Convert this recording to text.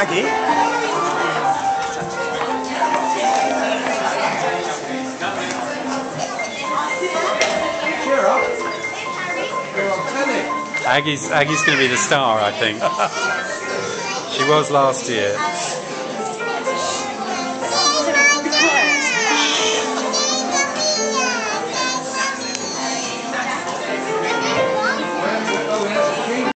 Aggie. Cheer up. You're on telly. Aggie's going to be the star, I think. She was last year.